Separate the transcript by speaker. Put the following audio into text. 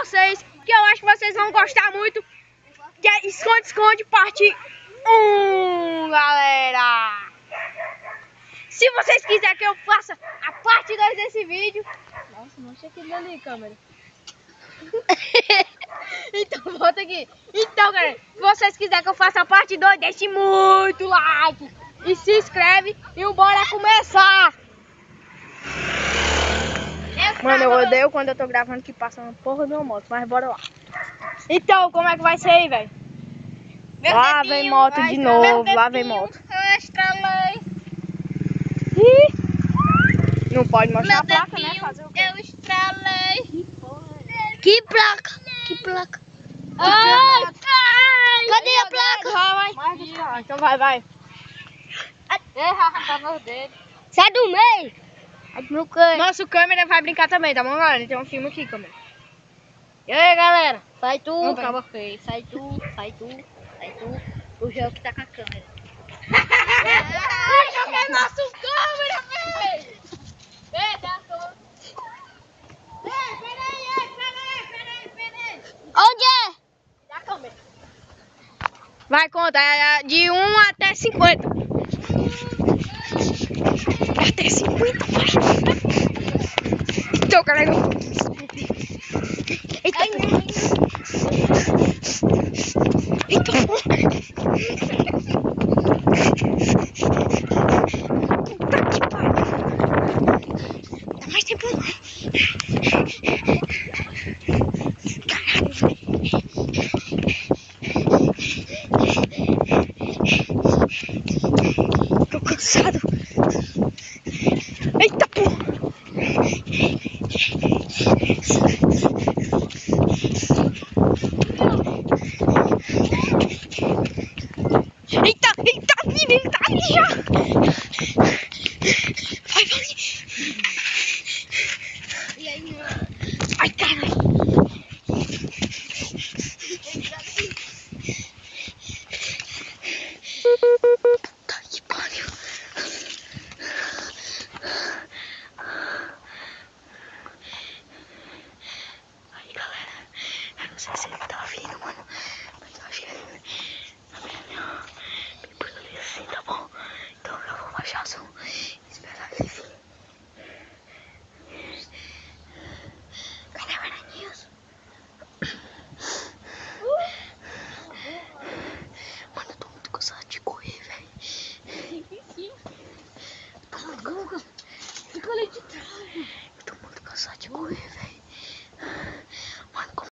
Speaker 1: vocês, que eu acho que vocês vão gostar muito, que é esconde, parte 1, galera. Se vocês quiserem que eu faça a parte 2 desse vídeo... Nossa, mostra aquilo ali, câmera. Então, volta aqui. Então, galera, se vocês quiserem que eu faça a parte 2, deixe muito like e se inscreve e bora começar. Mano, eu odeio quando eu tô gravando que passa uma porra de uma moto, mas bora lá. Então, como é que vai ser aí, velho? Lá vem moto de novo, lá vem moto.
Speaker 2: Eu estralei.
Speaker 1: Não pode mostrar a placa, né? Fazer o quê?
Speaker 2: Eu estralei.
Speaker 3: Que placa? Que placa?
Speaker 2: Ai,
Speaker 3: Cadê a placa?
Speaker 1: Mais do que lá. Então vai.
Speaker 2: tá nos dedos.
Speaker 3: Sai do meio. Sai do meu canto.
Speaker 1: Nosso câmera vai brincar também, tá bom, galera? Tem um filme aqui, câmera.
Speaker 3: E aí, galera? Sai tu,
Speaker 1: Não vai.
Speaker 3: caba feio. Sai tu. O Gel que tá com a câmera.
Speaker 2: Ai, joguei nosso câmera, velho. Peraí.
Speaker 3: Onde é?
Speaker 2: Dá a câmera.
Speaker 1: Vai, conta. É de 1 até 50. Até 50, pai. Então, galera. Eita. Puta que pariu. Dá mais tempo. Tô cansado. Eita porra. Eita, menino, ele tá ali já. Vai.
Speaker 2: E aí, meu?
Speaker 1: Ai, caralho. Puta que pariu. Aí, galera, eu não sei se ele tá vindo, mano, mas eu acho que ele tá bem por ali assim, tá bom? Então eu vou baixar o som e esperar ele vir. Cadê o Aranhas? Mano, eu tô muito cansado de correr, velho.
Speaker 2: Fica ali de trás.
Speaker 1: Eu tô muito cansado de correr, velho.